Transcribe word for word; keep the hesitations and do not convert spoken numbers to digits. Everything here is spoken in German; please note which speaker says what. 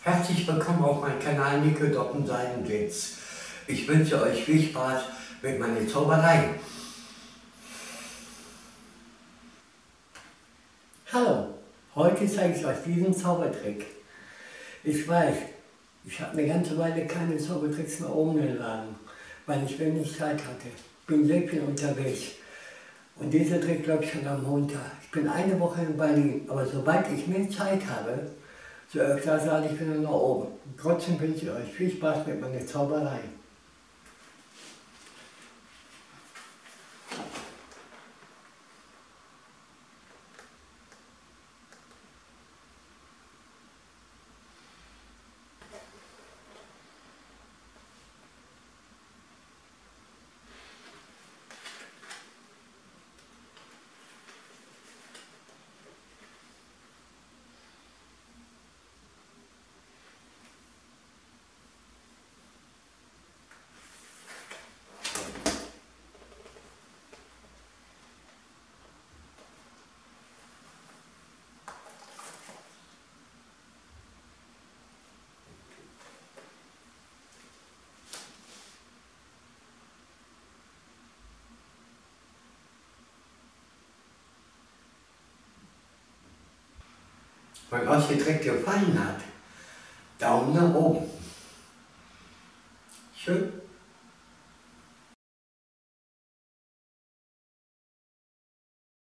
Speaker 1: Herzlich willkommen auf meinem Kanal Nico Doppen Seidenblitz. Ich wünsche euch viel Spaß mit meiner Zauberei.
Speaker 2: Hallo, heute zeige ich euch diesen Zaubertrick. Ich weiß, ich habe eine ganze Weile keine Zaubertricks mehr umgeladen, weil ich wenig Zeit hatte. Bin sehr viel unterwegs. Und dieser Trick glaube ich schon am Montag. Ich bin eine Woche in Berlin, aber sobald ich mehr Zeit habe, so öfter sage ich wieder nach oben. Und trotzdem wünsche ich euch viel Spaß mit meiner Zauberei.
Speaker 1: Wenn euch der Trick gefallen hat, Daumen nach oben. Schön.